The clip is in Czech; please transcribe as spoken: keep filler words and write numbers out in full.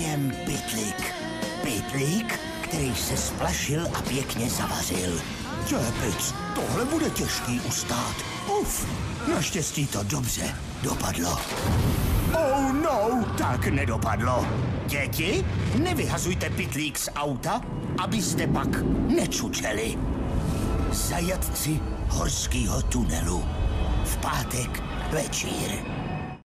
něm pytlík. Pytlík, který se splašil a pěkně zavařil. Čepic, tohle bude těžký ustát. Uf, naštěstí to dobře dopadlo. Oh no, tak nedopadlo. Děti, nevyhazujte pytlík z auta, abyste pak nečučeli. Zajatci horského tunelu. V pátek večír.